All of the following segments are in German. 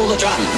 roll the drum.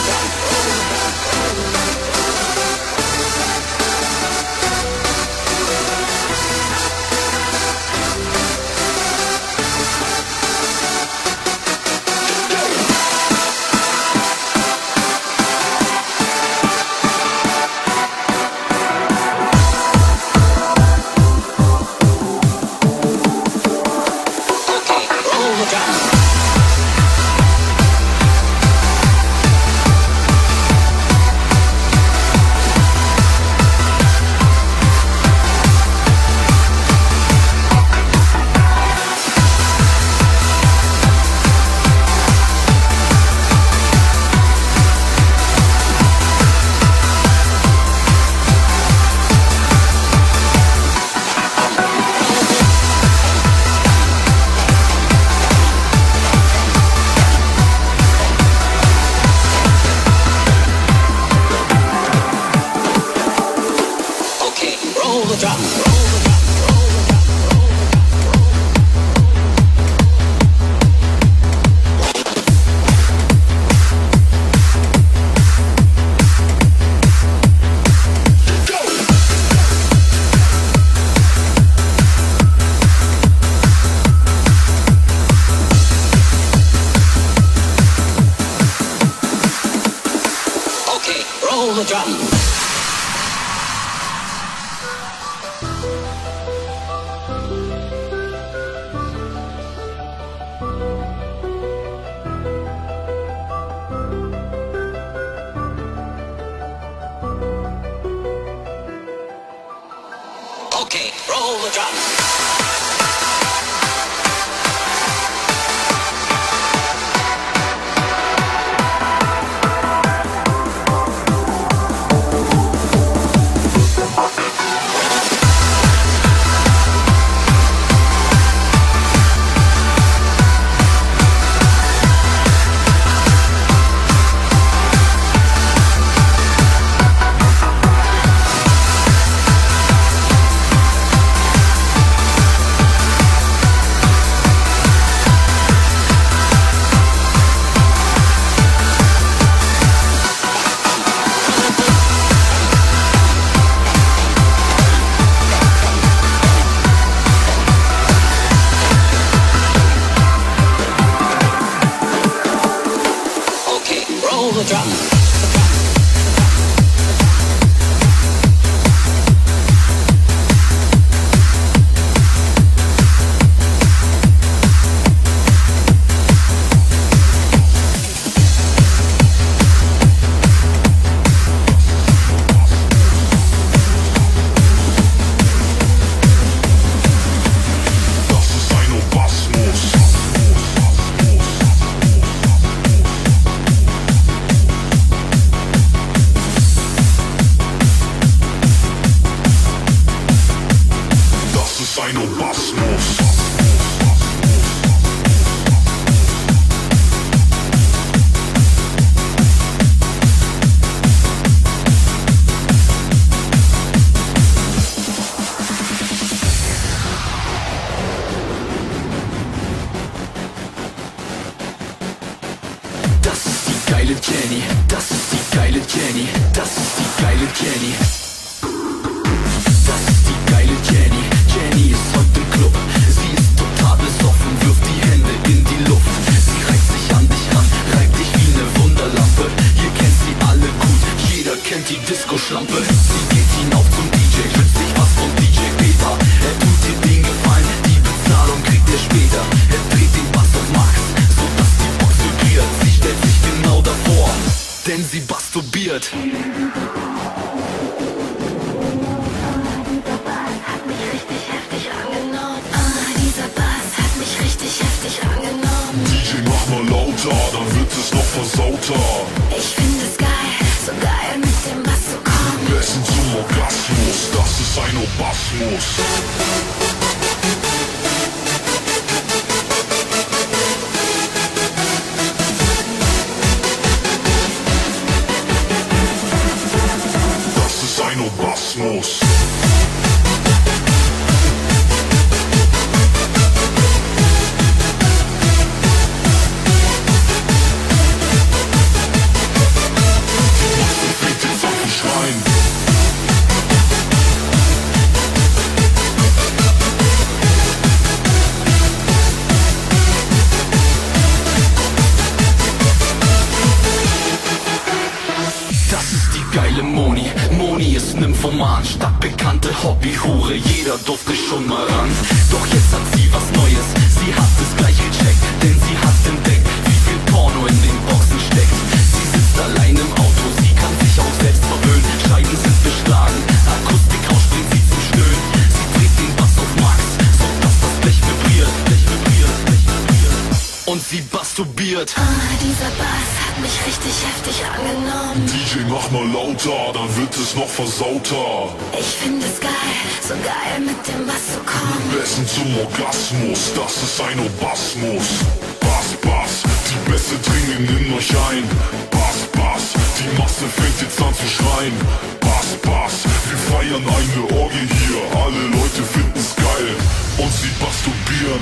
Roll the drum. Okay, roll the drum. Roll the drum. Jenny, das ist die geile Jenny, das ist die geile Jenny. Das ist die geile Jenny, Jenny ist heute im Club. Sie ist total besoffen, wirft die Hände in die Luft. Sie reißt sich an dich ran, reibt dich wie eine Wunderlampe. Ihr kennt sie alle gut, jeder kennt die Disco-Schlampe. Sie geht hinauf zum DJ, wünscht sich was von DJ Peter. Er tut dir den Gefallen, die Bezahlung kriegt er später. Er dreht den Bass auf Max, sodass die Box vibriert. Sie stellt sich genau davor, denn sie masturbiert. Dann wird es noch versauter. Ich finde es geil, so geil mit dem Bass zu kommen. Besten zum Orgasmus, das ist ein Orgasmus. Das ist ein Orgasmus. Das ist die geile Moni. Moni ist Nymphoman, stadtbekannte Hobbyhure. Jeder durfte schon mal ran. Doch jetzt hat sie was Neues. Sie hat es gleich gecheckt, denn sie hat entdeckt, wie viel Porno in den Boxen steckt. Sie sitzt allein im Auto, sie kann sich auch selbst verwöhnen. Scheiben sind beschlagen, Akustikhaus bringt sie zum Stöhnen. Sie dreht den Bass auf Max, so dass das Blech vibriert, Blech vibriert, Blech vibriert. Und sie masturbiert. Dieser Bass hat mich richtig heftig angenommen. DJ, mach mal lauter, dann wird es noch versauter. Ich finde es geil, so geil mit dem Bass zu kommen. Besten zum Orgasmus, das ist ein Orgasmus. Bass, Bass, die Bässe dringen in euch ein. Bass, Bass, die Masse fängt jetzt an zu schreien. Bass, Bass, wir feiern eine Orgie hier. Alle Leute finden's geil und sie masturbieren.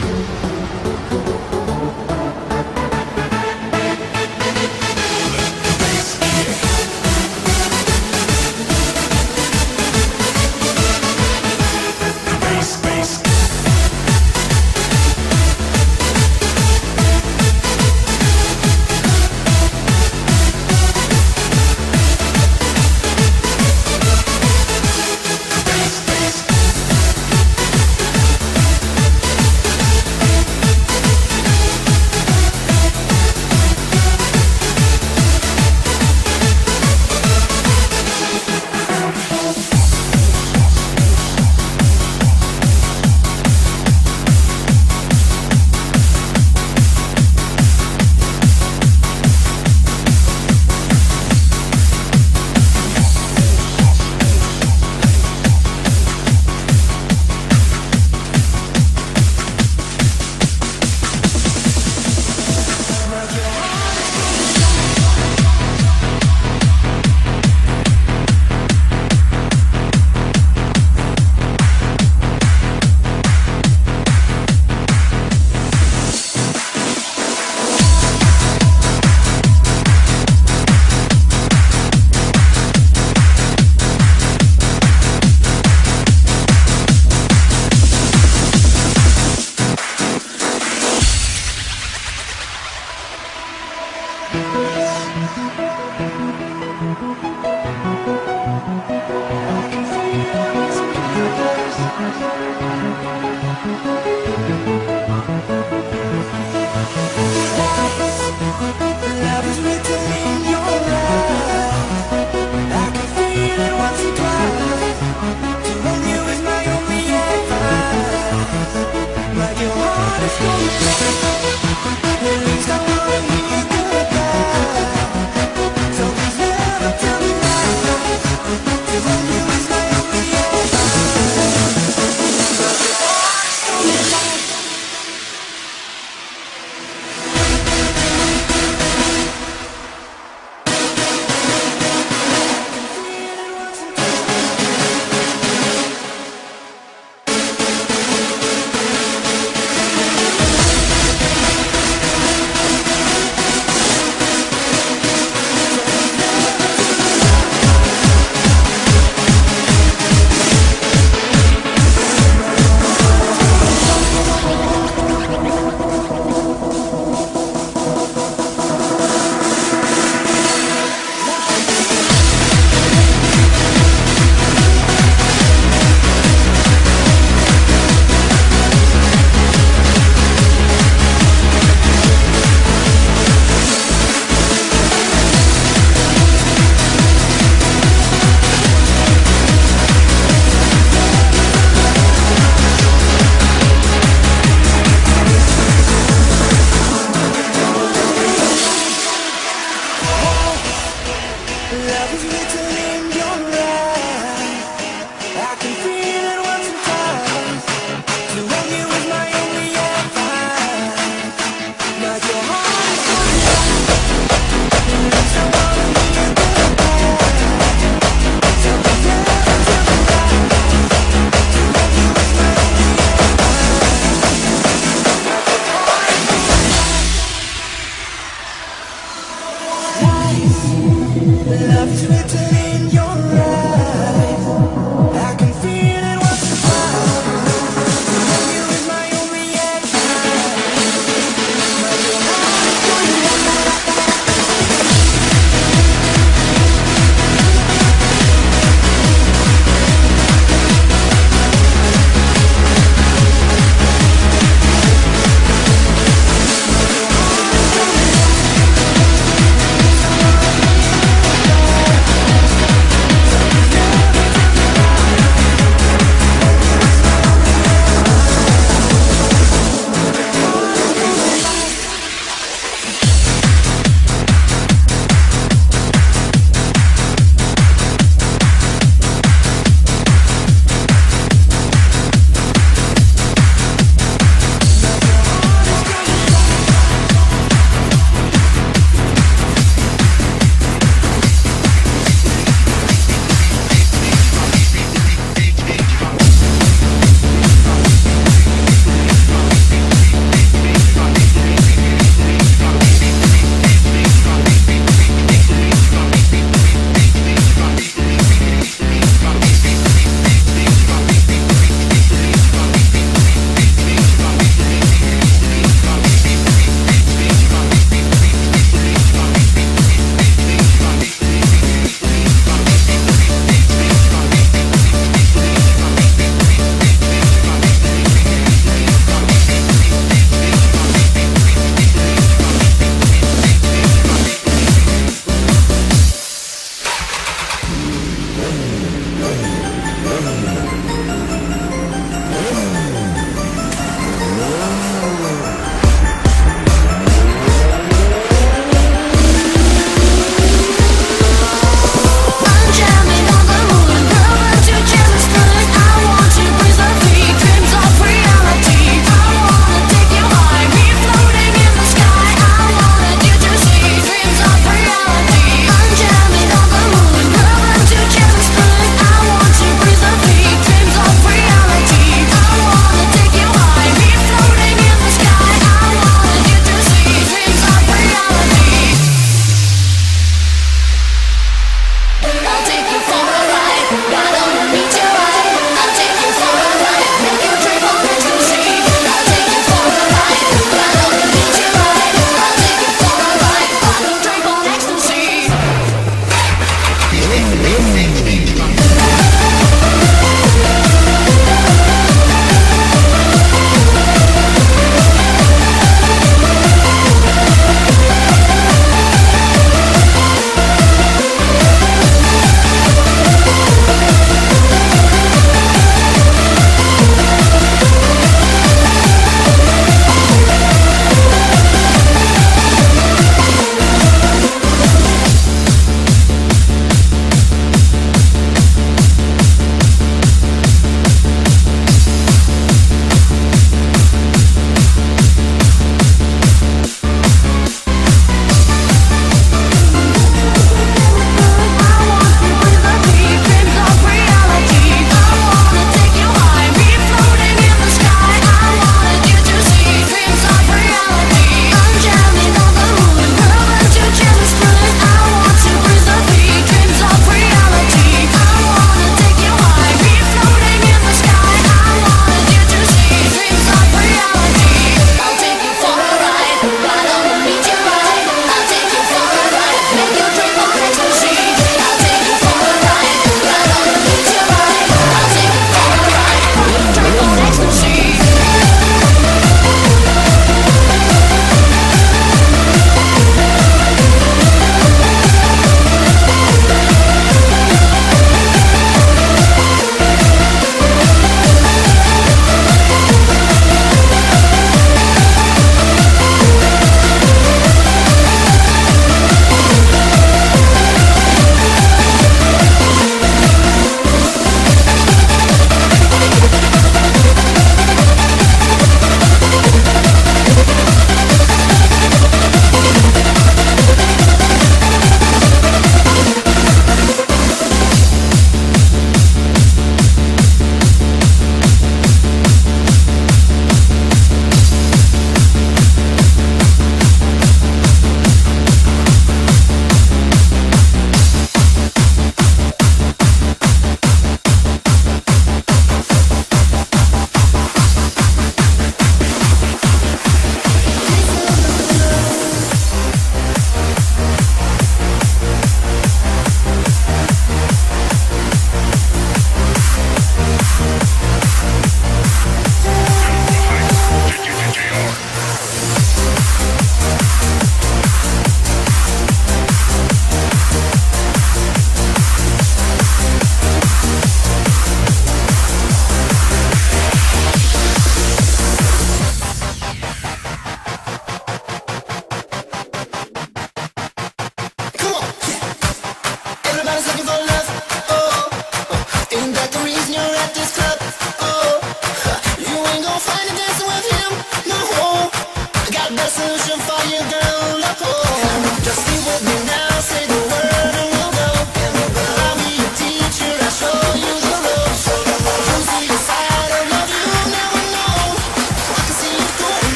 Music,